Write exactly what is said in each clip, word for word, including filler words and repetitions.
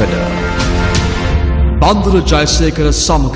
එකට බන්දුර ජයසේකර සමග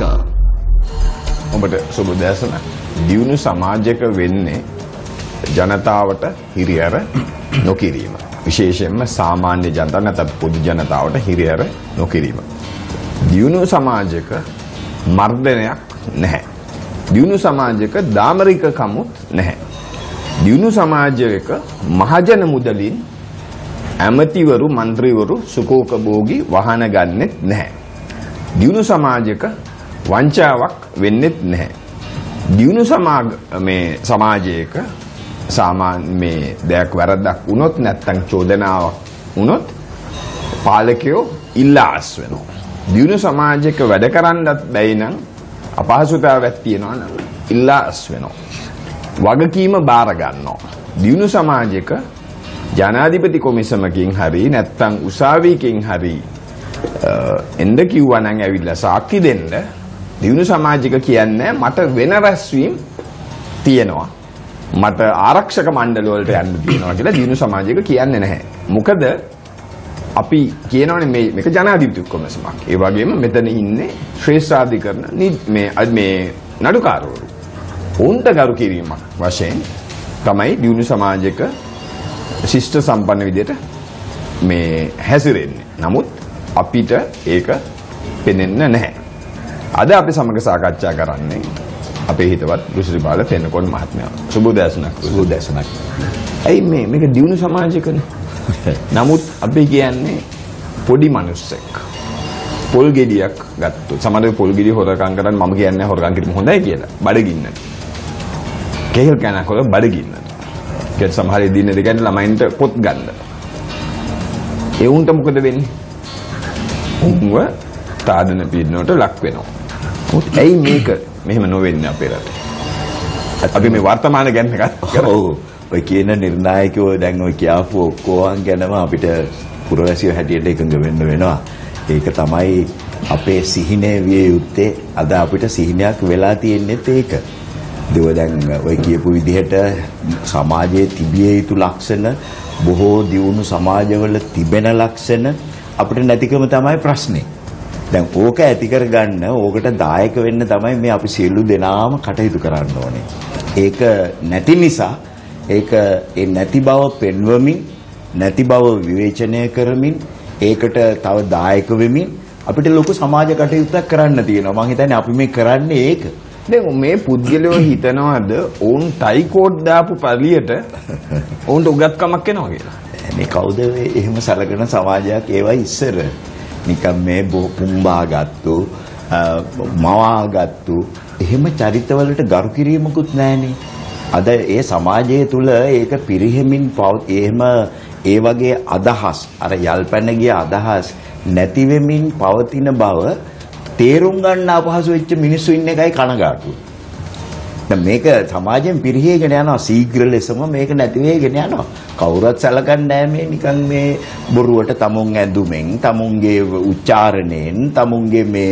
ඔබට සුබ දැසන දියුණු සමාජයක වෙන්නේ ජනතාවට හිරිහැර නොකිරීම. විශේෂයෙන්ම සාමාන්‍ය ජනතාව නැත්නම් පොදු ජනතාවට හිරිහැර නොකිරීම. දියුණු සමාජයක මර්ධනයක් නැහැ. දියුණු සමාජයක දාමරිකකමුත් නැහැ. දියුණු සමාජයක මහජන මුදලින් ඇමතිවරු മന്ത്രിවරු සුඛෝපභෝගී වාහන ගන්නෙත් නැහැ. දියුණු සමාජයක වංචාවක් වෙන්නෙත් නැහැ. දියුණු සමාජ මේ සමාජයක සාමාන්‍ය මේ දෙයක් වැරද්දක් වුණොත් නැත්නම් චෝදනාවක් වුණොත් පාලකයෝ ඉල්ලාස් වෙනවා. දියුණු සමාජයක වැඩ කරන්නත් බැයි නම් අපහසුතාවයක් තියෙනවා නම් ඉල්ලාස් වෙනවා. වගකීම බාර ගන්නවා. දියුණු සමාජයක ජනාධිපති කොමිසමකින් හරි නැත්නම් උසාවියකින් හරි එන්න කිව්වා නම් ඇවිල්ලා සාක්ෂි දෙන්න දියුණු සමාජික කියන්නේ මට වෙන රැස්වීම් තියෙනවා. මට ආරක්ෂක මණ්ඩල වලට යන්න තියෙනවා කියලා දියුණු සමාජික කියන්නේ නැහැ. මොකද අපි කියනවනේ මේ මේක ජනාධිපති කොමිසමක්. ඒ වගේම මෙතන ඉන්නේ ශ්‍රේෂ්ඨාධිකරණ මේ මේ නඩුකාරවරු. උන්ට ගරු කිරීමක් වශයෙන් තමයි දියුණු සමාජයක ශිෂ්ට සම්පන්න විදියට මේ හැසිරෙන්නේ. නමුත් අපිට ඒක පෙනෙන්නේ නැහැ. අද අපි සමග සාකච්ඡා කරන්නේ අපේ හිතවත් රුසිරිපාල තෙන්නකෝන් මහත්මයා. සුබ උදෑසනක්. සුබ උදෑසනක්. ඇයි මේ මේක දියුණු සමාජයකනේ. නමුත් අපි කියන්නේ පොඩි මිනිස්සෙක්. පොල් ගෙඩියක් ගත්තොත් සමහරව පොල් ගෙඩිය හොරකම් කරන් මම කියන්නේ හොරකම් කිරීම හොඳයි කියලා. බඩගින්න. කේල් කනකොල බඩගින්න. ඒක සමහර දින දෙකෙන් ළමයින්ට පොත් ගන්න. ඒ උන්ට මොකද වෙන්නේ? උන්ව තාඩන පීඩනයට ලක් වෙනවා. ඇයි මේක මෙහෙම නොවෙන්නේ අපේ රටේ? අපි මේ වර්තමාන ගැන කතා ඔව්. ඔය කියන නිර්ණායකයෝ දැන් ඔය කියාපු ඔක්කොම ගැනම අපිට පුරවැසියෝ හැටියට එකඟ වෙන්න වෙනවා. ඒක තමයි අපේ සිහිනේ විය යුත්තේ. අද අපිට සිහිනයක් වෙලා තියෙන්නේත් ඒක. දේව දැන් ඔය කියපු විදිහට සමාජයේ තිබිය යුතු ලක්ෂණ බොහෝ දියුණු සමාජවල තිබෙන ලක්ෂණ අපිට නැතිකම තමයි ප්‍රශ්නේ. දැන් ඕක ඇති කරගන්න ඕකට දායක වෙන්න තමයි මේ අපි සියලු දෙනාම කටයුතු කරන්න ඕනේ. ඒක නැති නිසා ඒක ඒ නැති බව පෙන්වමින් නැති බව විවේචනය කරමින් ඒකට තව දායක වෙමින් අපිට ලොකු සමාජ කටයුත්තක් කරන්න තියෙනවා. මම හිතන්නේ අපි මේ කරන්නේ ඒක. දැන් මේ පුද්ගලයෝ හිතනවාද ඕන් ටයි කෝඩ් දාපු පළියට ඕන්ට උගත්කමක් එනවා කියලා. මේ කවුද එහෙම සලකන සමාජයක් ඒවයි ඉස්සර නිකම් මේ පුම්බා ගත්තු මවා ගත්තු එහෙම චරිතවලට ගරු කිරීමකුත් නැහනේ. අද ඒ සමාජය තුල ඒක පිරිහෙමින් එහෙම ඒ වගේ අදහස් අර යල්පැන ගිය අදහස් නැති වෙමින් පවතින බව තේරුම් ගන්න අපහසු වෙච්ච මිනිස්සු ඉන්න එකයි කනගාටුව. දැන් මේක සමාජයෙන් පිරිහීගෙන යනවා ශීඝ්‍ර ලෙසම මේක නැති වෙගෙන යනවා. කවුරුත් සලකන්නේ නැහැ මේ නිකන් මේ බොරුවට තමුන් ඇඳුමෙන් තමුන්ගේ උච්චාරණයෙන් තමුන්ගේ මේ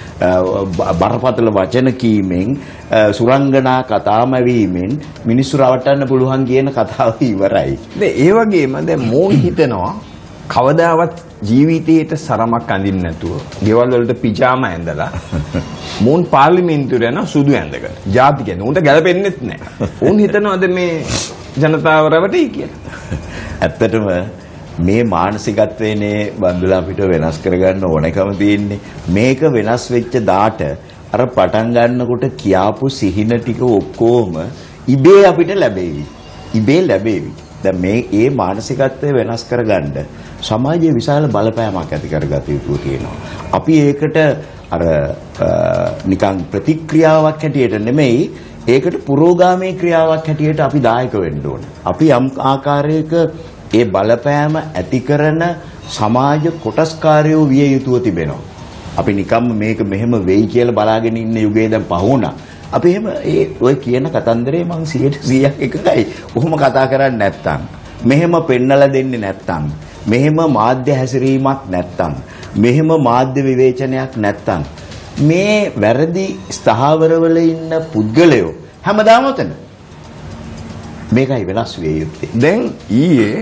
බරපතල වචන කීමෙන් සුරංගනා කතාම වීමෙන් මිනිස්සු රවට්ටන්න පුළුවන් කියන කතාව ඉවරයි. දැන් ඒ වගේම දැන් මෝන් හිතනවා කවදාවත් ජීවිතේට සරමක් අඳින්න නැතුව ගෙවල් වලට පිජාමා ඇඳලා මෝන් පාර්ලිමේන්තුවට යන සුදු ඇඳගෙන ජාති කියන්නේ උන්ට ගැලපෙන්නේත් නැහැ. උන් හිතනවාද මේ ජනතාව රවටයි කියලා. ඇත්තටම මේ මානසිකත්වයනේ බන්දුලා අපිට වෙනස් කරගන්න ඕනකම තියෙන්නේ. මේක වෙනස් වෙච්ච දාට අර පටන් ගන්නකොට කියාපු සිහින ටික ඔක්කොම ඉබේ අපිට ලැබෙවි. ඉබේ ලැබෙවි. දැන් මේ ඒ මානසිකත්වය වෙනස් කරගන්න සමාජයේ විශාල බලපෑමක් ඇති කරගත යුතු තියෙනවා. අපි ඒකට අර නිකන් ප්‍රතික්‍රියාවක් හැටියට නෙමෙයි ඒකට පුරෝගාමී ක්‍රියාවක් හැටියට අපි දායක වෙන්න ඕනේ. අපි යම් ආකාරයක ඒ බලපෑම ඇති කරන සමාජ කොටස්කාරයෝ විය යුතුව තිබෙනවා. අපි නිකම්ම මේක මෙහෙම වෙයි කියලා බලාගෙන ඉන්න යුගයේ දැන් පහ වුණා. අපි එහෙම ඒ ඔය කියන කතන්දරේ මං සියයට සීයක් එකයි. ඔහොම කතා කරන්නේ නැත්තම්, මෙහෙම පෙන්නලා දෙන්නේ නැත්තම්, මෙහෙම මාධ්‍ය හැසිරීමක් නැත්තම්, මෙහෙම මාධ්‍ය විවේචනයක් නැත්තම් මේ වැරදි ස්ථාවරවල ඉන්න පුද්ගලයෝ හැමදාම උතන මේකයි වෙනස් වෙ යුත්තේ. දැන් ඊයේ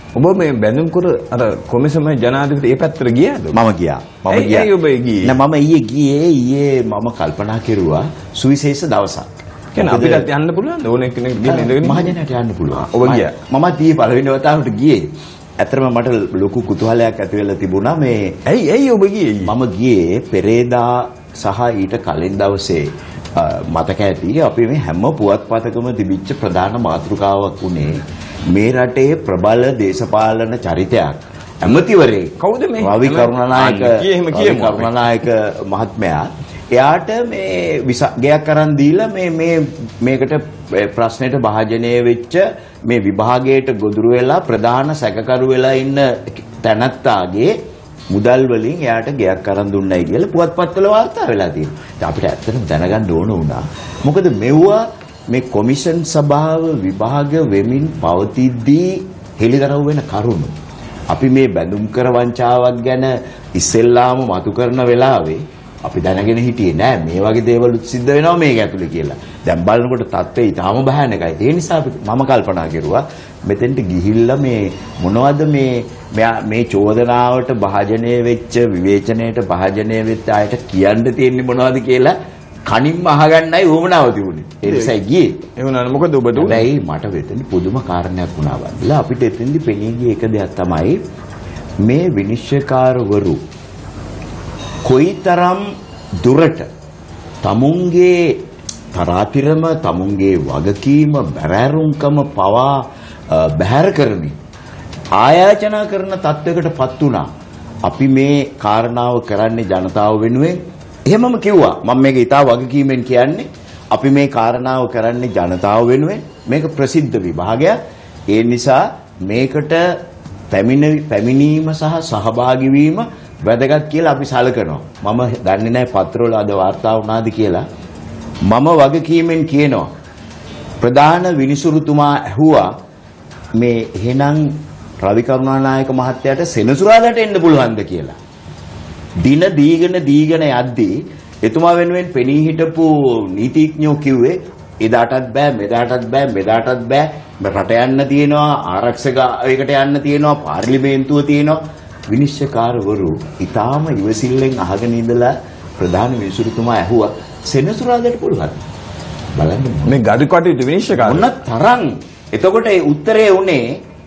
ඔබ මේ බැඳුම් කර අර කොමිසම ජනාධිපති ඒ පැත්තට ගියාද? මම ගියා. මම ගියා. ඇයි ඔබ ගියේ? නෑ මම ඊයේ ගියේ ඊයේ මම කල්පනා කෙරුවා සුවිශේෂ දවසක්. කියන්නේ අපිටත් යන්න පුළුවන්ද? ඕනෙක් කෙනෙක් ගිහින් ඉඳගෙන මහජනයාට යන්න පුළුවන්. ඔබ ගියා. මමත් ඊයේ පළවෙනි වතාවට ගියේ. ඇත්තටම මට ලොකු කුතුහලයක් ඇති වෙලා තිබුණා මේ ඇයි ඇයි ඔබ ගියේ? මම ගියේ පෙරේදා සහ ඊට කලින් දවසේ මතක ඇති අපි මේ හැම පුවත්පතකම තිබිච්ච ප්‍රධාන මාතෘකාවක් උනේ මේ රටේ ප්‍රබල දේශපාලන චරිතයක් ඇමතිවරයෙක් කවුද මේ රවි කරුණානායක එහෙම කියමු කරුණානායක මහත්මයා එයාට මේ විසගයක් අරන් දීලා මේ මේ මේකට ප්‍රශ්නෙට භාජනය වෙච්ච මේ විභාගයට ගොදුරු වෙලා ප්‍රධාන සැකකරු වෙලා ඉන්න තැනත්තාගේ මුදල් වලින් එයාට ගයක් අරන් දුන්නයි කියලා පුවත්පත්වල වාර්තා වෙලා තියෙනවා. අපිට ඇත්තටම දැනගන්න ඕන වුණා. මොකද මෙවුවා මේ කොමිෂන් සභාව විභාග වෙමින් පවතිද්දී හෙළිදරව් වෙන කරුණු. අපි මේ බැඳුම් කර වංචාවක් ගැන ඉස්සෙල්ලාම මතු කරන වෙලාවේ අපි දැනගෙන හිටියේ නෑ මේ වගේ දේවල් සිද්ධ වෙනවා මේක ඇතුලේ කියලා. දැන් බලනකොට තත්ත්වය ඊටාම භයානකයි. ඒ නිසා මම කල්පනා කරුවා මෙතෙන්ට ගිහිල්ලා මේ මොනවද මේ මේ චෝදනාවට භාජනය වෙච්ච විවේචනයට භාජනය වෙච්ච අයට කියන්න තියෙන්නේ මොනවද කියලා කනින්ම අහගන්නයි වුමනාව තිබුණේ. ඒ නිසා ගියේ. ඒ වුණානේ මොකද ඔබට උනේ? ඇයි මට වෙතෙන්දි පුදුම කාරණයක් වුණා වන්දලා අපිට එතෙන්දි පෙනී ගිය එක දෙයක් තමයි මේ විනිශ්චයකාරවරු කොයිතරම් දුරට තමුන්ගේ තරාතිරම තමුන්ගේ වගකීම බැරෑරුම්කම පවා බැහැර කරමින් ආයාචනා කරන තත්වයකටපත් වුණා. අපි මේ කාරණාව කරන්නේ ජනතාව වෙනුවෙන්. එහෙමම කිව්වා. මම මේක ඉතා වගකීමෙන් කියන්නේ. අපි මේ කාරණාව කරන්නේ ජනතාව වෙනුවෙන්. මේක ප්‍රසිද්ධ විභාගයක්. ඒ නිසා මේකට පැමිණීම සහ සහභාගී වීම වැදගත් කියලා අපි සැලකනවා. මම දන්නේ නැහැ පත්‍රවල අද වාර්තා වුණාද කියලා. මම වගකීමෙන් කියනවා. ප්‍රධාන විනිසුරුතුමා ඇහුවා මේ එහෙනම් රවි කරුණානායක මහත්තයාට සෙනසුරාදාට එන්න පුළුවන්ද කියලා. දින දීගෙන දීගෙන යද්දී එතුමා වෙනුවෙන් පෙනී හිටපු නීතිඥයෝ කිව්වේ එදාටත් බෑ මෙදාටත් බෑ මෙදාටත් බෑ රට යන්න තියෙනවා ආරක්ෂක ඒකට යන්න තියෙනවා පාර්ලිමේන්තුව තියෙනවා. විනිශ්චයකාරවරු ඊටාම ඉවසිල්ලෙන් අහගෙන ඉඳලා ප්‍රධාන විනිසුරුතුමා ඇහුවා සෙනසුරාදාට පුළුවන් බලන්න මේ ගරු කටයුතු විනිශ්චයකාර මොන තරම්. එතකොට ඒ උත්තරේ උනේ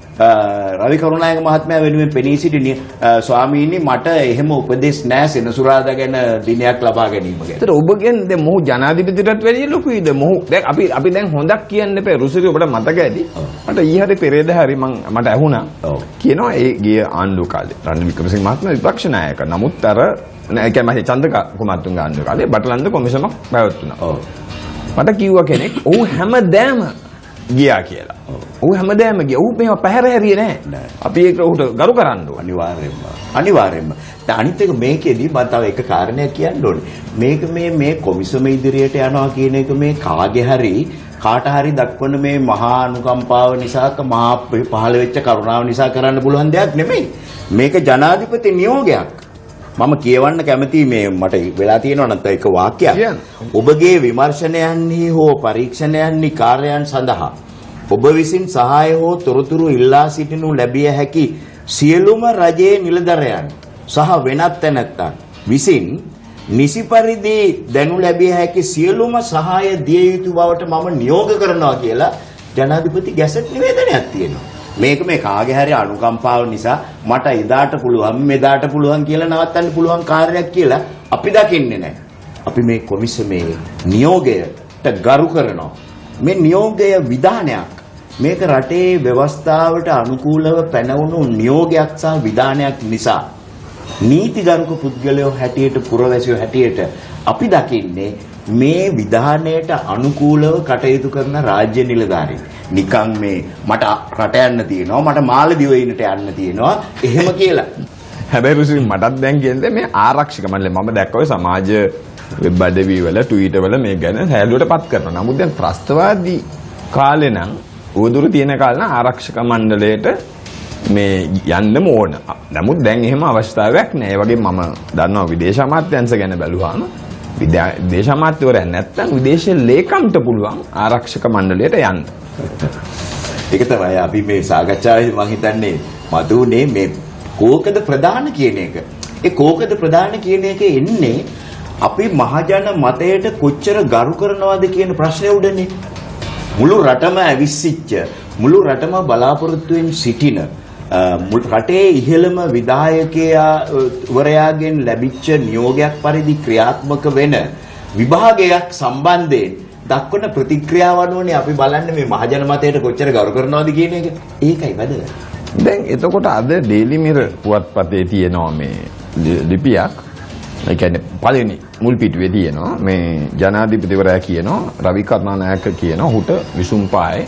රවි කරුණානායක මහත්මයා වෙනුවෙන් පෙනී සිටින ස්වාමීනි මට එහෙම උපදෙස් නැහැ සෙනසුරාදා ගැන දිනයක් ලබා ගැනීම ගැන. ඒතර ඔබ කියන්නේ දැන් මොහු ජනාධිපතිටත් වැඩිය ලොකුයිද? මොහු දැන් අපි අපි දැන් හොඳක් කියන්න එපා. රුසිරි ඔබට මතක ඇති. මට ඊ හරි පෙරේද හරි මම මට ඇහුණා. කියනවා ඒ ගිය ආණ්ඩු කාලේ රනිල් වික්‍රමසිංහ මහත්මයා විපක්ෂ නායක. නමුත් අර ඒ කියන්නේ චන්ද්‍රික කුමාරතුංග ආණ්ඩු කාලේ බටලන්ද කොමිසමක් පැවැත්තුණා. ඔව්. මට කිව්වා කෙනෙක් ඔව් හැමදෑම ගියා කියලා. ඔව් හැමදෑම ගියා. ඔව් මේව පැහැර හැරියේ නැහැ. අපි ඒක උට ගරු කරන්න ඕන. අනිවාර්යයෙන්ම. අනිවාර්යයෙන්ම. දැන් අනිත් එක මේකෙදි මම තව එක කාරණයක් කියන්න ඕනේ. මේක මේ මේ කොමිසම ඉදිරියට යනවා කියන එක මේ කාගේ හරි කාට හරි දක්වන මේ මහා අනුකම්පාව නිසා මහා පහළ වෙච්ච කරුණාව නිසා කරන්න පුළුවන් දෙයක් නෙමෙයි. මේක ජනාධිපති නියෝගයක්. මම කියවන්න කැමති මේ මට වෙලා තියෙනවා නැත්නම් එක වාක්‍යයක්. ඔබගේ විමර්ශනයන්හි හෝ පරීක්ෂණයන්හි කාර්යයන් සඳහා ඔබ විසින් සහාය හෝ තොරතුරු ඉල්ලා සිටිනු ලැබිය හැකි සියලුම රජයේ නිලධරයන් සහ වෙනත් තැනැත්තන් විසින් නිසි පරිදි දැනු ලැබිය හැකි සියලුම සහාය දිය යුතු බවට මම නියෝග කරනවා කියලා ජනාධිපති ගැසට් නිවේදනයක් තියෙනවා. මේක මේ කාගේ හරි අනුකම්පාව නිසා මට එදාට පුළුවන් මෙදාට පුළුවන් කියලා නවත්තන්න පුළුවන් කාර්යයක් කියලා අපි දකින්නේ නැහැ. අපි මේ කොමිසමේ නියෝගයට ගරු කරනවා. මේ නියෝගය විධානයක්. මේක රටේ ව්‍යවස්ථාවට අනුකූලව පැනවුණු නියෝගයක් සහ විධානයක් නිසා නීතිගරුක පුද්ගලයෝ හැටියට පුරවැසියෝ හැටියට අපි දකින්නේ මේ විධානයට අනුකූලව කටයුතු කරන රාජ්‍ය නිලධාරීන්. නිකන් මේ මට රට යන්න තියෙනවා මට මාලදිවයිනට යන්න තියෙනවා එහෙම කියලා. හැබැයි රුසිරි මටත් දැන් කියන්නේ මේ ආරක්ෂක මණ්ඩලය මම දැක්කෝ සමාජ වෙබ් අඩවි වල ට්විටර් වල මේ ගැන හැලුවටපත් කරනවා. නමුත් දැන් ත්‍රස්තවාදී කාලේ නම් උවදුරු තියෙන කාලේ නම් ආරක්ෂක මණ්ඩලයට මේ යන්නම ඕන. නමුත් දැන් එහෙම අවස්ථාවක් නැහැ. ඒ වගේ මම දන්නවා විදේශ අමාත්‍යාංශ ගැන බැලුවාම විදේශ අමාත්‍යවරයන් නැත්තම් විදේශ ලේකම්ට පුළුවන් ආරක්ෂක මණ්ඩලයට යන්න. ඒක තමයි අපි මේ සාකච්ඡාවේ මම හිතන්නේ මතුනේ මේ කෝකද ප්‍රධාන කියන එක. ඒ කෝකද ප්‍රධාන කියන එක එන්නේ අපි මහජන මතයට කොච්චර ගරු කරනවද කියන ප්‍රශ්නේ උඩනේ. මුළු රටම ඇවිස්සිච්ච මුළු රටම බලාපොරොත්තුෙන් සිටින මුළු රටේ ඉහළම විධායකයා වරයාගෙන් ලැබිච්ච නියෝගයක් පරිදි ක්‍රියාත්මක වෙන විභාගයක් සම්බන්ධයෙන් දක්වන ප්‍රතික්‍රියාව අනුවනේ අපි බලන්නේ මේ මහජන මතයට කොච්චර ගරු කරනවද කියන එක. ඒකයි වැදගත්. දැන් එතකොට අද ඩේලි මිරර් පුවත්පතේ තියෙනවා මේ ලිපියක්. ඒ කියන්නේ පළවෙනි මුල් පිටුවේ තියෙනවා මේ ජනාධිපතිවරයා කියනවා රවි කරුණානායක කියනවා ඔහුට විසුම්පායේ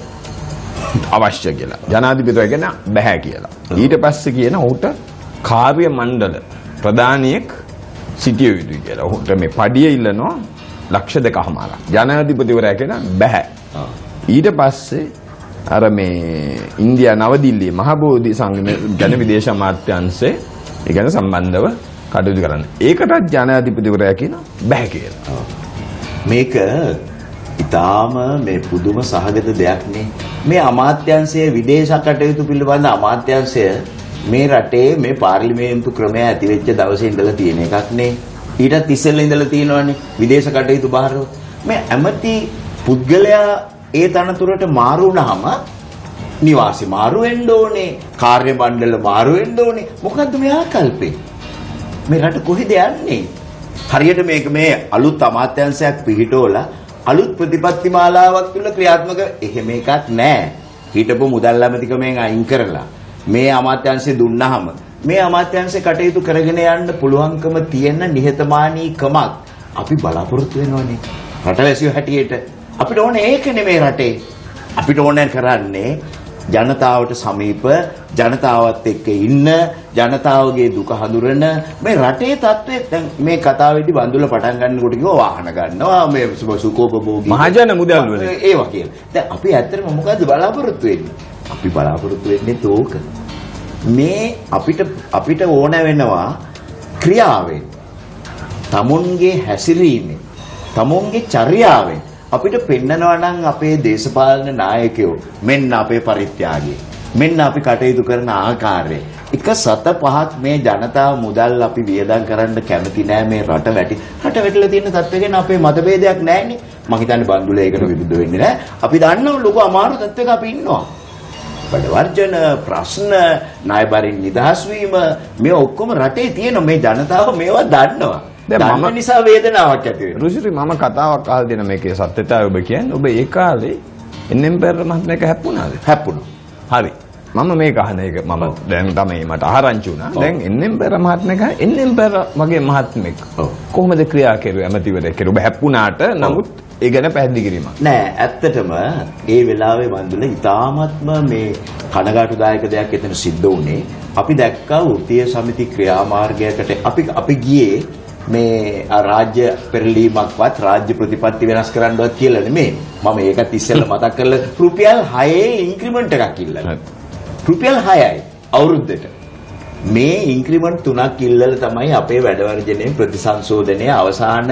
අවශ්‍ය කියලා. ජනාධිපතිවරයා කියන බෑ කියලා. ඊට පස්සේ කියන ඔහුට කාර්ය මණ්ඩල ප්‍රධානියෙක් සිටිය යුතුයි කියලා. ඔහුට මේ පඩිය ඉල්ලනවා ලක්ෂ දෙකමාරක්. ජනාධිපතිවරයා කියන බෑ. ඊට පස්සේ අර මේ ඉන්දියා නවදිල්ලියේ මහබෝධි සංගම ජන විදේශ අමාත්‍යාංශයේ ඒ ගැන සම්බන්ධව කටයුතු කරන්න. ඒකටත් ජනාධිපතිවරයා කියන බෑ කියලා. මේක ඊටාම මේ පුදුම සහගත දෙයක් නේ. මේ අමාත්‍යාංශයේ විදේශ කටයුතු පිළිබඳ අමාත්‍යාංශය මේ රටේ මේ පාර්ලිමේන්තු ක්‍රමය ඇති වෙච්ච දවසේ ඉඳලා තියෙන එකක් නේ. ඊටත් ඉස්සෙල්ලා ඉඳලා තියෙනවානේ විදේශ කටයුතු බාරව. මේ ඇමති පුද්ගලයා ඒ තනතුරට මාරු වුණාම නිවාසි මාරු වෙන්න ඕනේ, කාර්ය මණ්ඩල මාරු වෙන්න ඕනේ. මොකද්ද මේ ආකල්පේ? මේ රට කොහෙද යන්නේ? හරියට මේක මේ අලුත් අමාත්‍යාංශයක් පිහිටවලා අලුත් ප්‍රතිපත්ති මාලාවක් තුළ ක්‍රියාත්මක එහෙම එකක් නැහැ. හිටපු මුදල් ඇමතිකමෙන් අයින් කරලා මේ අමාත්‍යාංශය දුන්නාම මේ අමාත්‍යාංශය කටයුතු කරගෙන යන්න පුළුවන්කම තියෙන නිහතමානීකමක් අපි බලාපොරොත්තු වෙනවනේ. රටවැසියෝ හැටියට අපිට ඕනේ ඒක නෙමෙයි රටේ. අපිට ඕනේ කරන්නේ ජනතාවට සමීප, ජනතාවත් එක්ක ඉන්න, ජනතාවගේ දුක හඳුරන මේ රටේ තත්ත්වය. දැන් මේ කතාවේදී බඳුල පටන් ගන්නකොට කිව්වා වාහන ගන්නවා, මේ සුකෝපභෝගී මහජන මුදල් වල ඒවා කියලා. දැන් අපි ඇත්තටම මොකද්ද බලාපොරොත්තු වෙන්නේ? අපි බලාපොරොත්තු වෙන්නේ තෝක. මේ අපිට අපිට ඕන වෙනවා ක්‍රියාවෙන්, තමුන්ගේ හැසිරීමෙන්, තමුන්ගේ චර්යාවෙන් අපිට පෙන්නනවා නම් අපේ දේශපාලන නායකයෝ මෙන්න අපේ පරිත්‍යාගය, මෙන්න අපි කටයුතු කරන ආකාරය. එක සත පහක් මේ ජනතාව මුදල් අපි වියදම් කරන්න කැමති නෑ. මේ රට වැටි රට වැටිලා තියෙන තත්ත්වය ගැන අපේ මතභේදයක් නෑනේ. මම හිතන්නේ බන්දුල ඒකට විරුද්ධ වෙන්නේ නෑ. අපි දන්නවා ලොකු අමාරු තත්ත්වයක අපි ඉන්නවා. බඩ වර්ජන ප්‍රශ්න, ණයබරින් නිදහස් වීම මේ ඔක්කොම රටේ තියෙන මේ ජනතාව මේවා දන්නවා. දන්න නිසා වේදනාවක් ඇති වෙනවා. රුසිරි මම කතාවක් අහලා දෙන මේකේ සත්‍යතාවය ඔබ කියන්නේ ඔබ ඒ කාලේ එන්.එම්. පෙරේරා මහත්මයාක හැප්පුණාද? හැප්පුණා. හරි. මම මේක අහන එක මම දැන් තමයි මට ආරංචි වුණා. දැන් එන්.එම්. පෙරේරා මහත්මයාක එන්.එම්. පෙරේරා වගේ මහත්මෙක් කොහොමද ක්‍රියා කෙරුවේ ඇමතිවරයෙක් කෙරුවා? ඔබ හැප්පුණාට නමුත් ඒ ගැන පැහැදිලි කිරීමක් නෑ. ඇත්තටම ඒ වෙලාවේ වන්දුල ඉතාමත්ම මේ කනගාටුදායක දෙයක් එතන සිද්ධ වුණේ. අපි දැක්කා වෘත්තීය සමිති ක්‍රියාමාර්ගයකට අපි අපි ගියේ මේ රාජ්‍ය පෙරලීමක්වත් රාජ්‍ය ප්‍රතිපත්ති වෙනස් කරන්නවත් කියලා නෙමෙයි. මම ඒකත් ඉස්සෙල්ලා මතක් කරලා රුපියල් හයේ ඉන්ක්‍රිමන්ට් එකක් ඉල්ලලා. රුපියල් හයයි අවුරුද්දට. මේ ඉන්ක්‍රිමන්ට් තුනක් ඉල්ලලා තමයි අපේ වැඩවර්ජනයේ ප්‍රතිසංශෝධනයේ අවසාන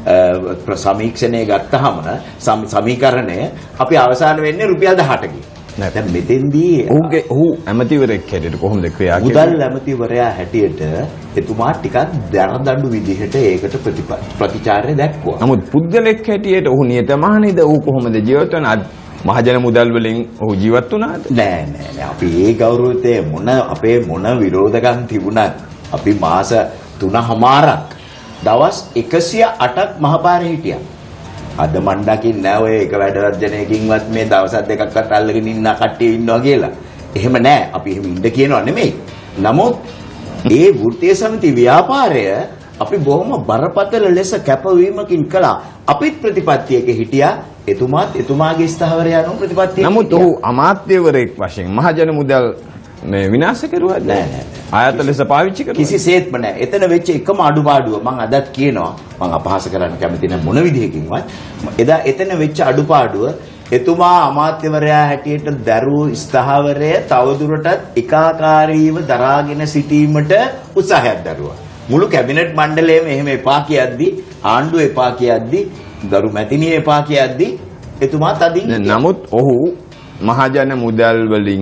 සමීක්ෂණය ගත්තාම සමීකරණය අපි අවසාන වෙන්නේ රුපියල් දහඅටකින්. දැන් මෙතෙන්දී ඔහුගේ ඔහු ඇමතිවරයෙක් හැටියට කොහොමද ක්‍රියා කරන්නේ? මුදල් ඇමතිවරයා හැටියට එතුමා ටිකක් දරදඬු විදිහට ඒකට ප්‍රතිචාරය දැක්වුවා. නමුත් පුද්ගලෙක් හැටියට ඔහු නියතමානීද? ඔහු කොහොමද ජීවත් වුණේ? මහජන මුදල් වලින් ඔහු ජීවත් වුණාද? නෑ නෑ නෑ. අපි ඒ ගෞරවයේ මොන අපේ මොන විරෝධකම් තිබුණත් අපි මාස තුනමාරක් දවස් එකසිය අටක් මහපාරේ හිටියා. අද මන් දකින්නේ නෑ ඔය එක වැඩවර්ජනයකින්වත් මේ දවස් දෙකක්වත් අල්ලගෙන ඉන්න කට්ටිය ඉන්නවා කියලා. එහෙම නෑ. අපි එහෙම ඉන්න කියනවා නෙමෙයි. නමුත් ඒ වෘත්තීය සමිති ව්‍යාපාරය අපි බොහොම බරපතල ලෙස කැපවීමකින් කළා. අපිත් ප්‍රතිපත්තියක හිටියා. එතුමාත් එතුමාගේ ස්ථාවරය අනුව ප්‍රතිපත්තියක. නමුත් ඔහු අමාත්‍යවරයෙක් වශයෙන් මහජන මුදල් මේ විනාශ කරුවා නෑ නෑ. ආයත ලෙස පාවිච්චි කරුවා කිසිසේත්ම නෑ. එතන වෙච්ච එකම අඩුපාඩුව මම අදත් කියනවා. මම අපහාස කරන්න කැමති නැහැ මොන විදිහකින්වත්. එදා එතන වෙච්ච අඩුපාඩුව එතුමා අමාත්‍යවරයා හැටියට දරූ ස්ථාවරය තවදුරටත් ඒකාකාරීව දරාගෙන සිටීමට උත්සාහයක් දරුවා. මුළු කැබිනට් මණ්ඩලයම එහෙම එපා කියද්දි, ආණ්ඩුව එපා කියද්දි, ගරු මැතිණිය එපා කියද්දි එතුමා තදින්. නමුත් ඔහු මහජන මුදල් වලින්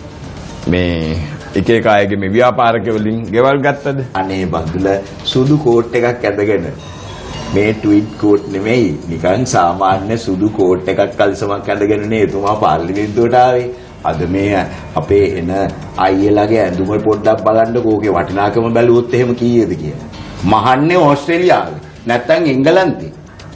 මේ එක එක අයගේ මේ ව්‍යාපාරික වලින් ගෙවල් ගත්තද? අනේ බඳුල සුදු කෝට් එකක් ඇඳගෙන මේ ට්වීට් කෝට් නෙමෙයි නිකන් සාමාන්‍ය සුදු කෝට් එකක් කල්සමක් ඇඳගෙන නේ එතුමා පාර්ලිමේන්තුවට ආවේ. අද මේ අපේ එන අයියලාගේ ඇඳුම පොඩ්ඩක් බලන්නකෝ ඕකේ වටිනාකම බැලුවොත් එහෙම කීයද කියලා. මහන්නේ ඕස්ට්‍රේලියාවේ නැත්තම් එංගලන්තේ.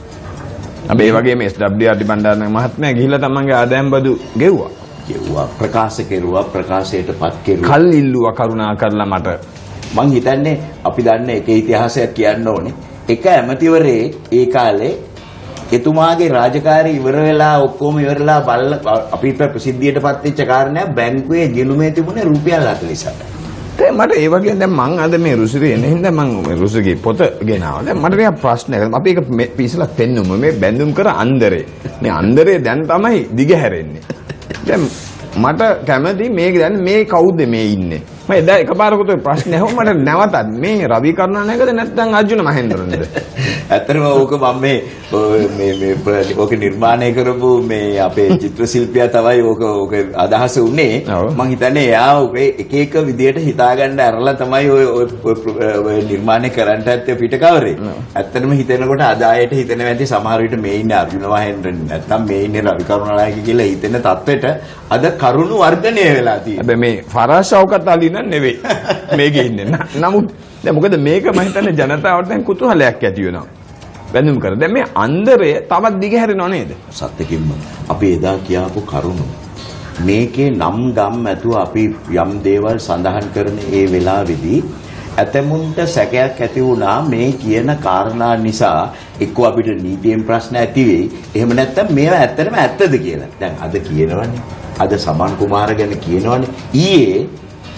අපි ඒ වගේම S W R D Bandaranaike මහත්මයා ගිහිල්ලා තමන්ගේ ආදායම් බදු ගෙව්වා. ගෙව්වා ප්‍රකාශ කෙරුවා ප්‍රකාශයටපත් කෙරුවා. කල් ඉල්ලුවා කරුණා කරලා මට. මං හිතන්නේ අපි දන්න එක ඉතිහාසයක් කියන්න ඕනේ. එක ඇමතිවරේ ඒ කාලේ එතුමාගේ රාජකාරී ඉවර වෙලා ඔක්කොම ඉවරලා බල්ල අපිට ප්‍රසිද්ධියටපත් වෙච්ච කාරණයක් බැංකුවේ ගිණුමේ තිබුණේ රුපියල් හතළිස් අටයි. දැන් මට ඒ වගේ දැන් මං අද මේ රුසිරේ එන හින්දා මං රුසිරේ පොත ගෙනාවා. දැන් මට නිකන් ප්‍රශ්නයක්. අපි ඒක පිස්සලා පෙන්නුම මේ බැඳුම් කර අන්දරේ. මේ අන්දරේ දැන් තමයි දිගහැරෙන්නේ. දැන් මට කැමති මේක දැන් මේ කවුද මේ ඉන්නේ? මම එදා එකපාරකට ප්‍රශ්න ඇහුවා මට නැවතත් මේ රවි කරුණානායකද නැත්නම් අර්ජුන මහේන්ද්‍රන්ද? ඇත්තටම ඕක මම මේ මේ මේ ඕක නිර්මාණය කරපු මේ අපේ චිත්‍ර ශිල්පියා තමයි ඕක ඕක අදහස උනේ. මම හිතන්නේ එයා ඔකේ එක එක විදියට හිතාගන්න ඇරලා තමයි ඔය ඔය නිර්මාණය කරන්නට ඇත්තේ පිටකවරේ. ඇත්තටම හිතෙනකොට අද ආයෙත් හිතෙන වැඩි සමහර විට මේ ඉන්නේ අර්ජුන මහේන්ද්‍රන් නැත්නම් මේ ඉන්නේ රවි කරුණානායක කියලා හිතෙන තත්වෙට අද කරුණු වර්ධනය වෙලා තියෙනවා. හැබැයි මේ ෆරාස් ෂෞකත් අලි නන් නෙවෙයි මේකේ ඉන්නේ. නමුත් දැන් මොකද මේක මම හිතන්නේ ජනතාවට දැන් කුතුහලයක් ඇති වෙනවා. බැඳුම් කර. දැන් මේ අන්දරය තවත් දිගහැරෙනව නේද? සත්‍යකින්ම අපි එදා කියාපු කරුණු මේකේ නම් ගම් ඇතුව අපි යම් දේවල් සඳහන් කරන ඒ වෙලාවේදී ඇතමුන්ට සැකයක් ඇති වුණා මේ කියන කාරණා නිසා එක්ක අපිට නීතියෙන් ප්‍රශ්න ඇති වෙයි. එහෙම නැත්නම් මේවා ඇත්තටම ඇත්තද කියලා. දැන් අද කියනවනේ. අද සමන් කුමාර ගැන කියනවනේ. ඊයේ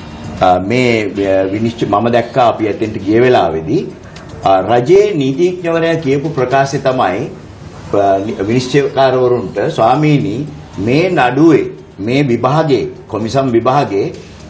මේ විනිශ්චය මම දැක්කා අපි ඇතෙන්ට ගිය වෙලාවේදී රජයේ නීතිඥවරයා කියපු ප්‍රකාශය තමයි විනිශ්චයකාරවරුන්ට ස්වාමීනි මේ නඩුවේ මේ විභාගයේ කොමිසම් විභාගයේ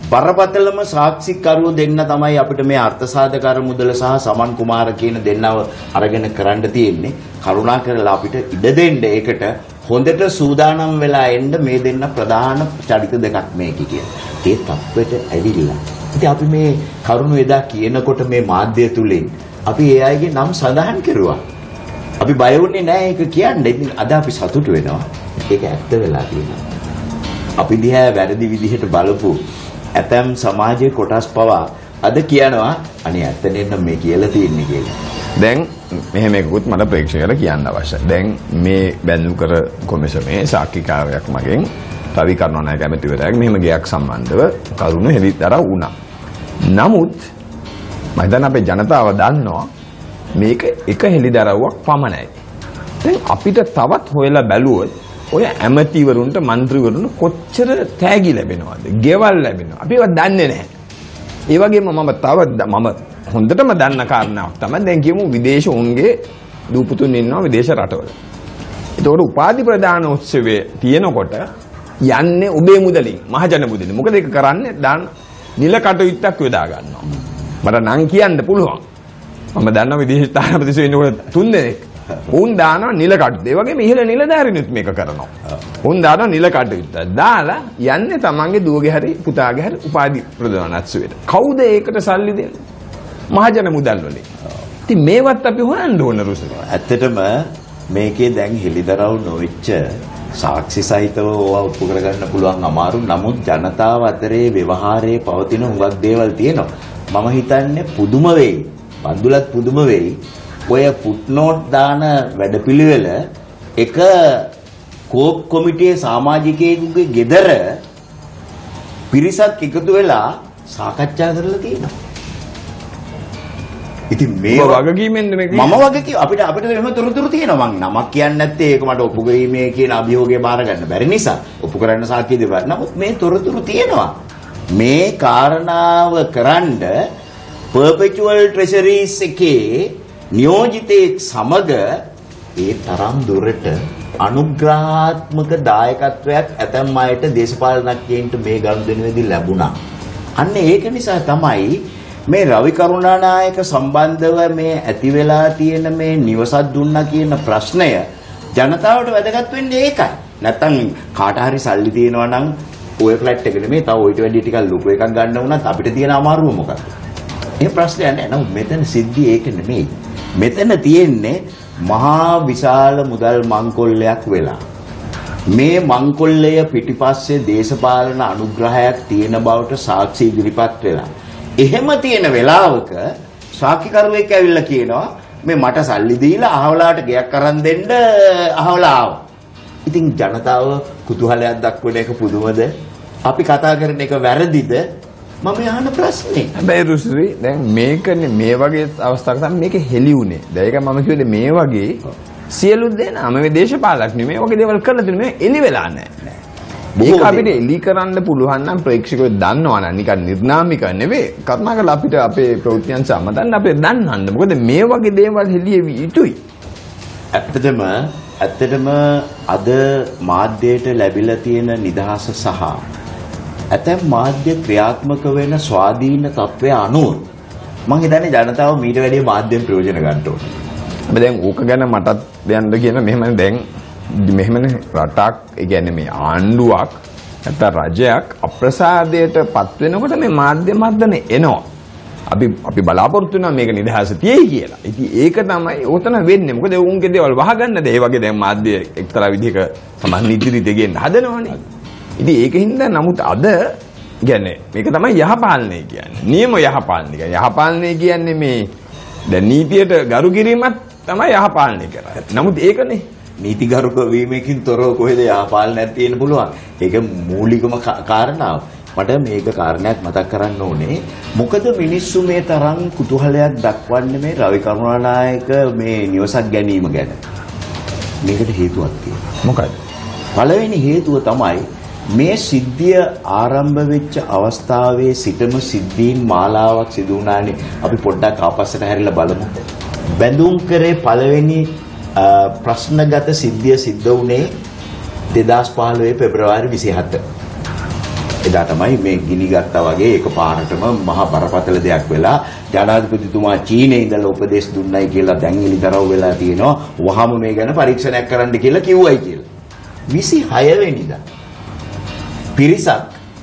බරපතලම සාක්ෂිකරුවෝ දෙන්න තමයි අපිට මේ අර්ථසාධක අරමුදල සහ සමන් කුමාර කියන දෙන්නව අරගෙන කරන්න තියෙන්නේ. කරුණාකරලා අපිට ඉඩ දෙන්න ඒකට හොඳට සූදානම් වෙලා එන්න මේ දෙන්න ප්‍රධාන චරිත දෙකක් මේක කියන. ඒ තත්වෙට ඇවිල්ලා. ඉතින් අපි මේ කරුණ එදා කියනකොට මේ මාධ්‍ය තුලින් අපි ඒ අයගේ නම් සඳහන් කරුවා. අපි බය වුණේ නැහැ ඒක කියන්නේ. ඉතින් අද අපි සතුටු වෙනවා. ඒක ඇත්ත වෙලා තියෙනවා. අපි දිහා වැරදි විදිහට බලපු ඇතම් සමාජයේ කොටස් පවා අද කියනවා අනේ ඇත්ත නෙන්න මේ කියලා තියෙන්නේ කියලා. දැන් මෙහෙම එකකුත් මට ප්‍රේක්ෂකයලා කියන්න අවශ්‍යයි. දැන් මේ බැඳුම් කර කොමිසමේ සාක්ෂිකාරයක් මගෙන් රවි කරුණානායක ඇමතිවරයාගේ මෙහෙම ගයක් සම්බන්ධව කරුණු හෙළිදරව් වුණා. නමුත් මම දැන් අපේ ජනතාව දන්නවා මේක එක හෙළිදරව්වක් පමණයි. දැන් අපිට තවත් හොයලා බැලුවොත් ඔය ඇමතිවරුන්ට മന്ത്രിවරුන්ට කොච්චර තෑගි ලැබෙනවද? ගෙවල් ලැබෙනවා. අපි ඒවා දන්නේ නැහැ. ඒ වගේම මම තව මම හොඳටම දන්න කාරණාවක් තමයි දැන් කියමු විදේශ උන්ගේ දූපුතුන් ඉන්නවා විදේශ රටවල. ඒතකොට උපාධි ප්‍රදාන උත්සවයේ තියෙනකොට යන්නේ ඔබේ මුදලින් මහජන මුදලින්. මොකද ඒක කරන්නේ දාන නිල කටයුත්තක් යොදා ගන්නවා. මට නම් කියන්න පුළුවන්. මම දන්නවා විදේශ තානාපතිසෝ ඉන්නකොට තුන් දෙනෙක්. උන් දානවා නිල කටයුත්ත. ඒ වගේම ඉහළ නිලධාරිනුත් මේක කරනවා. උන් දානවා නිල කටයුත්ත. දාලා යන්නේ තමන්ගේ දුවගේ හැරි පුතාගේ හැරි උපාධි ප්‍රදාන උත්සවයට. කවුද ඒකට සල්ලි දෙන්නේ? මහජන මුදල් වලින්. ඉතින් මේවත් අපි හොයන්න ඕන රුසිර. ඇත්තටම මේකේ දැන් හෙළිදරව් නොවෙච්ච සාක්ෂි සහිතව ඕවා ඔප්පු කරගන්න පුළුවන් අමාරු. නමුත් ජනතාව අතරේ ව්‍යවහාරයේ පවතින හුඟක් දේවල් තියෙනවා. මම හිතන්නේ පුදුම වෙයි. බන්දුලත් පුදුම වෙයි. ඔය ෆුට්නෝට් දාන වැඩපිළිවෙල එක කෝප් කොමිටියේ සමාජිකයෙකුගේ ගෙදර පිරිසක් එකතු වෙලා සාකච්ඡා කරලා තියෙනවා. ඉතින් මේ වගකීමෙන්ද මේක මම වගකීම අපිට අපිට එහෙම තොරතුරු තියෙනවා. මං නමක් කියන්නේ නැත්තේ ඒක මට ඔප්පු කිරීමේ කියන අභියෝගය බාර ගන්න බැරි නිසා ඔප්පු කරන්න සාක්ෂි දෙපා. නමුත් මේ තොරතුරු තියෙනවා. මේ කාරණාව කරන්ඩ perpetual treasuries එකේ නියෝජිතයෙක් සමග ඒ තරම් දුරට අනුග්‍රහාත්මක දායකත්වයක් ඇතැම් අයට දේශපාලනඥයින්ට මේ ගනුදෙනුවේදී ලැබුණා. අන්න ඒක නිසා තමයි මේ රවි කරුණානායක සම්බන්ධව මේ ඇති වෙලා තියෙන මේ නිවසක් දුන්නා කියන ප්‍රශ්නය ජනතාවට වැදගත් වෙන්නේ ඒකයි. නැත්තම් කාට හරි සල්ලි තියෙනවා නම් ඔය ෆ්ලැට් එක නෙමෙයි තව ඔයිට වැඩි ටිකක් ලොකු එකක් ගන්න වුණත් අපිට තියෙන අමාරුව මොකක්ද? ඒ ප්‍රශ්නයක් නෑ. නමුත් මෙතන සිද්ධිය ඒක නෙමෙයි. මෙතන තියෙන්නේ මහා විශාල මුදල් මංකොල්ලයක් වෙලා. මේ මංකොල්ලය පිටිපස්සේ දේශපාලන අනුග්‍රහයක් තියෙන බවට සාක්ෂි ඉදිරිපත් වෙලා. එහෙම තියෙන වෙලාවක සාක්ෂිකරුවෙක් ඇවිල්ලා කියනවා මේ මට සල්ලි දීලා අහවලාට ගයක් අරන් දෙන්න අහවලා ආවා. ඉතින් ජනතාව කුතුහලයක් දක්වන එක පුදුමද? අපි කතා කරන එක වැරදිද? මම අහන ප්‍රශ්නේ. හැබැයි රුසිරි දැන් මේකනේ මේ වගේ අවස්ථාවක තමයි මේක හෙලි උනේ. දැන් ඒක මම කිව්වේ මේ වගේ සියලු දෙනා මේ දේශපාලඥයෝ මේ වගේ දේවල් කරලා තියෙන මේ එලි වෙලා නැහැ. ඒක අපිට එලි කරන්න පුළුවන් නම් ප්‍රේක්ෂකයෝ දන්නවා නම් නිකන් නිර්නාමික නෙවෙයි. කරුණාකරලා අපිට අපේ ප්‍රවෘත්තියන් සම්මතන්න අපිට දන්නන්න. මොකද මේ වගේ දේවල් හෙලිය යුතුයි. ඇත්තටම ඇත්තටම අද මාධ්‍යයට ලැබිලා තියෙන නිදහස සහ ඇතැම් මාධ්‍ය ක්‍රියාත්මක වෙන ස්වාධීන තත්ත්වය අනුව මම හිතන්නේ ජනතාව මීට වැඩිය මාධ්‍යෙන් ප්‍රයෝජන ගන්න ඕනේ. හැබැයි දැන් ඕක ගැන මටත් දෙන්න කියන මෙහෙමනේ දැන් මෙහෙමනේ රටක් ඒ කියන්නේ මේ ආණ්ඩුවක් නැත්නම් රජයක් අප්‍රසාදයට පත් වෙනකොට මේ මාධ්‍ය මර්ධන එනවා. අපි අපි බලාපොරොත්තු වෙනවා මේක නිදහස තියෙයි කියලා. ඉතින් ඒක තමයි උතන වෙන්නේ. මොකද උන්ගේ දේවල් වහගන්නද ඒ වගේ දැන් මාධ්‍ය එක්තරා විදිහක සමාන නීතිරීති ගෙන්න හදනවනේ. ඉතින් ඒකින්ද නමුත් අද කියන්නේ මේක තමයි යහපාලනය කියන්නේ. නියම යහපාලනය. යහපාලනය කියන්නේ මේ දැන් නීතියට ගරු කිරීමත් තමයි යහපාලනය කරන්නේ. නමුත් ඒකනේ නීතිගරුක වීමකින් තොරව කොහෙද යහපාලනයක් තියෙන්න පුළුවන්? ඒක මූලිකම කාරණාව. මට මේක කාරණයක් මතක් කරන්න ඕනේ. මොකද මිනිස්සු මේ තරම් කුතුහලයක් දක්වන්නේ මේ රවි කරුණානායක මේ නිවසක් ගැනීම ගැන. මේකට හේතුවක් තියෙනවා. මොකද? පළවෙනි හේතුව තමයි මේ සිද්ධිය ආරම්භ වෙච්ච අවස්ථාවේ සිටම සිද්ධීන් මාලාවක් සිදු වුණානේ. අපි පොඩ්ඩක් ආපස්සට හැරිලා බලමු. බැඳුම් කරේ පළවෙනි ප්‍රශ්නගත සිද්ධිය සිද්ධ වුණේ දෙදාස් පහළොව පෙබරවාරි විසිහත. එදා තමයි මේ ගිනි ගත්තා වගේ එකපාරටම මහා බරපතල දෙයක් වෙලා ජනාධිපතිතුමා චීනයේ ඉඳලා උපදෙස් දුන්නයි කියලා දැන් එළිදරව් වෙලා තියෙනවා. වහම මේ ගැන පරීක්ෂණයක් කරන්න කියලා කිව්වයි කියලා. විසිහය වෙනිදා පිරිසක්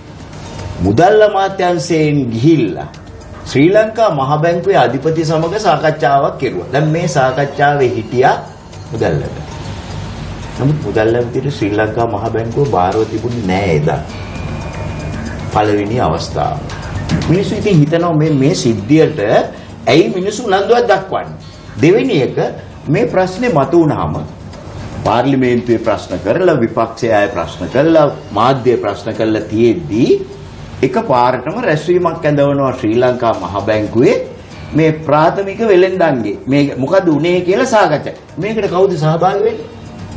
මුදල් අමාත්‍යාංශයෙන් ගිහිල්ලා ශ්‍රී ලංකා මහ බැංකුවේ අධිපති සමග සාකච්ඡාවක් කෙරුවා. දැන් මේ සාකච්ඡාවේ හිටියා මුදල් ලැබ. නමුත් මුදල් ලැබෙන්නේ ශ්‍රී ලංකා මහ බැංකුව බාරව තිබුණේ නැහැ එදා. පළවෙනි අවස්ථාව. මිනිස්සු ඉතින් හිතනවා මේ මේ සිද්ධියට ඇයි මිනිස්සු උනන්දුවක් දක්වන්නේ? දෙවෙනි එක මේ ප්‍රශ්නේ මතුවුනහම පාර්ලිමේන්තුවේ ප්‍රශ්න කරලා විපක්ෂය අය ප්‍රශ්න කළා මාධ්‍ය ප්‍රශ්න කළා තියෙද්දී එකපාරටම රැස්වීමක් ඇඳවනවා ශ්‍රී ලංකා මහ බැංකුවේ මේ ප්‍රාථමික වෙළෙන්දන්ගේ මේ මොකද උනේ කියලා සාකච්ඡා. මේකට කවුද සහභාගී වෙන්නේ?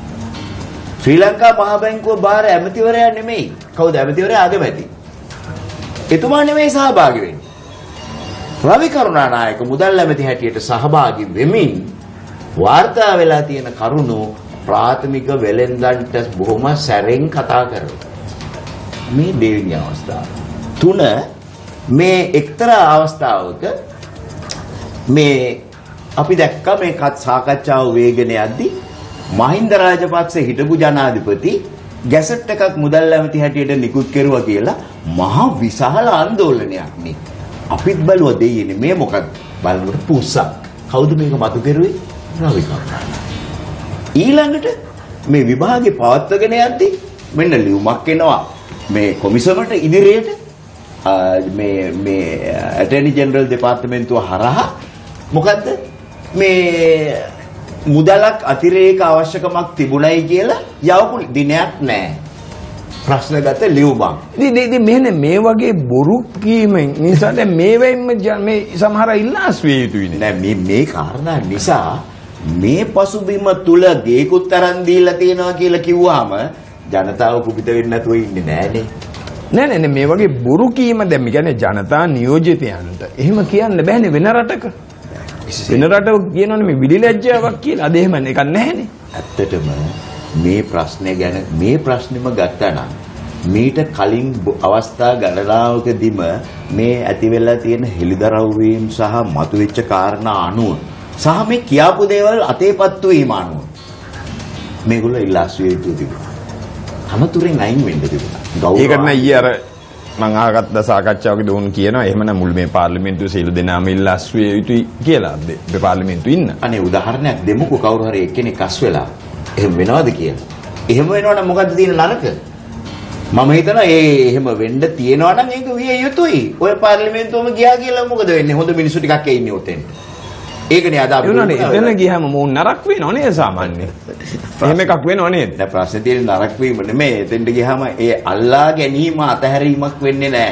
ශ්‍රී ලංකා මහ බැංකුව බාර ඇමතිවරයා නෙමෙයි. කවුද ඇමතිවරයා? අගමැති. එතුමා නෙමෙයි සහභාගී වෙන්නේ. රවි කරුණානායක මුදල් ඇමති හැටියට සහභාගී වෙමින් වාර්තා වෙලා තියෙන කරුණු ප්‍රාථමික වෙළෙන්දන්ට බොහොම සැරෙන් කතා කරනවා. මේ දෙවෙනි අවස්ථාව. තුන මේ එක්තරා අවස්ථාවක මේ අපි දැක්කා මේ සාකච්ඡාව වේගන යද්දී මහින්ද රාජපක්ෂ හිටපු ජනාධිපති ගැසට් එකක් මුදල් ඇමති හැටියට නිකුත් කෙරුවා කියලා මහා විශාල ආందోලනයක් නේ. අපිත් බලුවා දෙයියනේ මේ මොකක්ද? බලනකොට පුස්සක්. කවුද මේක මතු කෙරුවේ? රවි කරුණානායක. ඊළඟට මේ විභාගේ පවත්වගෙන යද්දී මෙන්න ලියුමක් එනවා මේ කොමිසමට ඉදිරියට මේ මේ ඇටර්නි ජෙනරල් දෙපාර්තමේන්තුව හරහා මොකද්ද මේ මුදලක් අතිරේක අවශ්‍යකමක් තිබුණයි කියලා යවපු දිනයක් නැහැ. ප්‍රශ්නගත ලියුමක්. ඉතින් ඉතින් මෙන්න මේ වගේ බොරු කීමෙන් නිසා දැන් මේ වෙයින්ම මේ සමහර ඉල්ලාස් විය යුතුයිනේ. නෑ මේ මේ කාරණා නිසා මේ පසුබිම තුල දේකුත් තරන් දීලා තියෙනවා කියලා කිව්වහම ජනතාව කුපිත වෙන්නේ නැතුව ඉන්නේ නෑනේ. නෑ නෑ මේ වගේ බොරු කීම දැන් මේ කියන්නේ ජනතා නියෝජිතයන්ට එහෙම කියන්න බෑනේ වෙන රටක. වෙන රටක කියනවනේ මේ විලිලැජ්ජාවක් කියලා. අද එහෙම එකක් නැහැනේ. ඇත්තටම මේ ප්‍රශ්නේ ගැන මේ ප්‍රශ්නෙම ගත්තා නම් මීට කලින් අවස්ථා ගණනාවකදීම මේ ඇති වෙලා තියෙන හෙලිදරව් වීම සහ මතුවෙච්ච කාරණා අනුව සහ මේ කියාපු දේවල් අතේපත්තු වීම අනුව මේගොල්ලෝ ඉල්ලාස් විය යුතු තිබුණා. අනතුරෙන් අයින් වෙන්න තිබුණා. ඒකට නෑ ඊයේ අර මම අහගත්ත සාකච්ඡාවකදී උන් කියනවා එහෙමනම් මුල් මේ පාර්ලිමේන්තුවේ සියලු දෙනාම ඉල්ලාස් විය යුතුයි කියලා. මේ පාර්ලිමේන්තුවේ ඉන්න. අනේ උදාහරණයක් දෙමුකෝ කවුරු හරි එක්කෙනෙක් අස් වෙලා එහෙම වෙනවද කියලා. එහෙම වෙනවනම් මොකද්ද තියෙන නරක? මම හිතනවා ඒ එහෙම වෙන්න තියෙනවා නම් ඒක විය යුතුයි. ඔය පාර්ලිමේන්තුවම ගියා කියලා මොකද වෙන්නේ? හොඳ මිනිස්සු ටිකක් ඒ ඉන්නේ උතෙන්. ඒකනේ අද අපි එතන ගියාම මොන් නරක වෙනව නේද සාමාන්‍යයෙන්? එහෙම එකක් වෙනව නේද? දැන් ප්‍රශ්නේ තියෙන්නේ නරක වීම නෙමෙයි. එතෙන්ට ගියාම ඒ අල්ලා ගැනීම අතහැරීමක් වෙන්නේ නැහැ.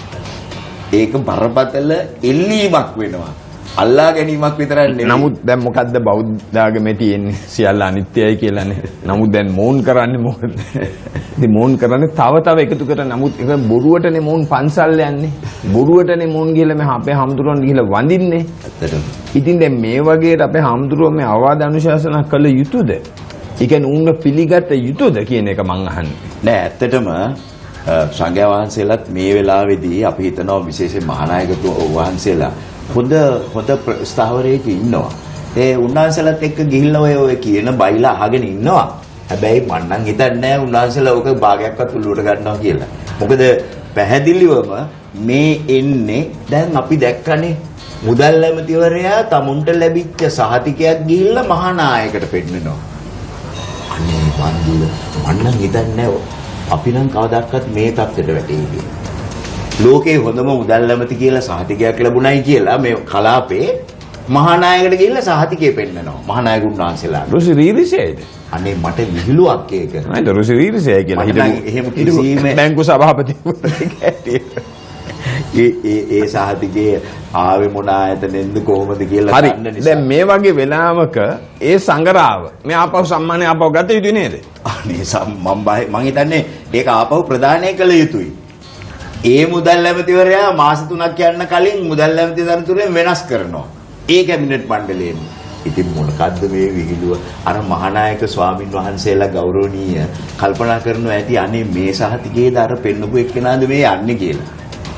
ඒක බරපතල එල්ලීමක් වෙනවා. අල්ලා ගැනීමක් විතරක් නෙමෙයි. නමුත් දැන් මොකද්ද බෞද්ධ ආගමේ තියෙන්නේ? සියල්ල අනිත්‍යයි කියලානේ. නමුත් දැන් මෝන් කරන්නේ මොකද? ඉතින් මෝන් කරන්නේ තව තව එකතු කර නමුත් ඒක බොරුවටනේ මෝන් පන්සල් යන්නේ. බොරුවටනේ මෝන් ගිහලා මේ අපේ හාමුදුරුවන් ගිහලා වඳින්නේ. ඇත්තටම. ඉතින් දැන් මේ වගේට අපේ හාමුදුරුවෝ මේ අවවාද අනුශාසනා කළ යුතුද? ඒ කියන්නේ උන්ව පිළිගත යුතුද කියන එක මං අහන්නේ. නෑ ඇත්තටම සංඝයා වහන්සේලාත් මේ වෙලාවේදී අපි හිතනවා විශේෂයෙන් මහානායකතුමෝ වහන්සේලා හොඳ හොඳ ස්ථාවරයක ඉන්නවා. ඒ උන්වහන්සේලාත් එක්ක ගිහිල්ලා ඔය ඔය කියන බයිලා අහගෙන ඉන්නවා. හැබැයි මම නම් හිතන්නේ නැහැ උන්වහන්සේලා ඔක භාගයක්වත් උල්ලුවට ගන්නවා කියලා. මොකද පැහැදිලිවම මේ එන්නේ දැන් අපි දැක්කනේ මුදල් ඇමතිවරයා තමුන්ට ලැබිච්ච සහතිකයක් ගිහිල්ලා මහානායකට පෙන්නනවා. අනේ බන්දුල මම නම් හිතන්නේ නැහැ අපි නම් කවදාවත් මේ තත්ත්වයට වැටෙයි කියලා. ලෝකේ හොඳම මුදල් ඇමති කියලා සහතිකයක් ලැබුණයි කියලා මේ කලාපේ මහානායකට ගිහිල්ලා සහතිකය පෙන්නනවා. මහානායක උන්වහන්සේලා. රුසි රීරිසේද? අනේ මට විහිළුවක් ඒක. නේද රුසි රීරිසේ කියලා හිතමු. එහෙම කිසිම බැංකු සභාපතිවරයෙක් ඇටියෙ. ඒ ඒ ඒ සහතිකයේ ආවේ මොන ආයතනෙන්ද කොහොමද කියලා දන්න නිසා. දැන් මේ වගේ වෙලාවක ඒ සංගරාව මේ ආපහු සම්මානය ආපහු ගත යුතු නේද? අනේ මම මම හිතන්නේ ඒක ආපහු ප්‍රදානය කළ යුතුයි. ඒ මුදල් ඇමතිවරයා මාස තුනක් යන්න කලින් මුදල් ඇමති තනතුරෙන් වෙනස් කරනවා. ඒ කැබිනට් මණ්ඩලයෙන්. ඉතින් මොනකද්ද මේ විහිළුව? අර මහානායක ස්වාමින් වහන්සේලා ගෞරවනීය කල්පනා කරනවා ඇති අනේ මේ සහතිකයේද අර පෙන්නපු එක්කෙනාද මේ යන්නේ කියලා.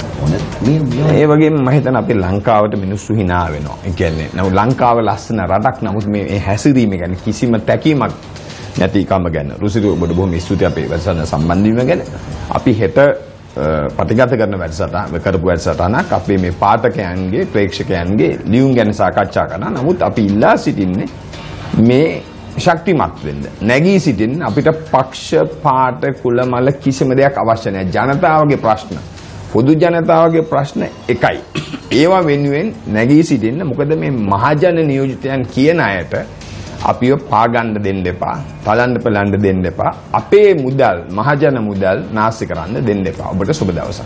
ඒ වගේම මම හිතන අපේ ලංකාවට මිනිස්සු hina වෙනවා. ඒ කියන්නේ නමුත් ලංකාව ලස්සන රටක් නමුත් මේ හැසිරීම ගැන කිසිම තැකීමක් නැතිකම ගැන රුසිරු ඔබට බොහොම ස්තුතියි අපේ වැඩසටහන සම්බන්ධ වීම ගැන. අපි හෙට ප්‍රතිගත කරන වැඩසටහන කරපු වැඩසටහනක් අපේ මේ පාඨකයන්ගේ ප්‍රේක්ෂකයන්ගේ ලියුම් ගැන සාකච්ඡා කරනවා. නමුත් අපි ඉල්ලා සිටින්නේ මේ ශක්තිමත් වෙන්න. නැගී සිටින්න අපිට පක්ෂ පාට කුල මල කිසිම දෙයක් අවශ්‍ය නැහැ. ජනතාවගේ ප්‍රශ්න පොදු ජනතාවගේ ප්‍රශ්න එකයි. ඒවා වෙනුවෙන් නැගී සිටින්න. මොකද මේ මහජන නියෝජිතයන් කියන අයට අපිව පාගන්න දෙන්න එපා. තලන්න පලන්න දෙන්න එපා. අපේ මුදල් මහජන මුදල් නාස්ති කරන්න දෙන්න එපා. ඔබට සුබ දවසක්.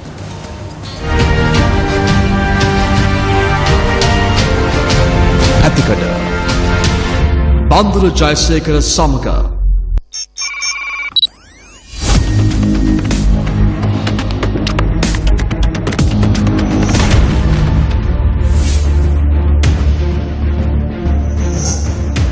ඇතිකඩ බන්දුර ජයසේකර සමග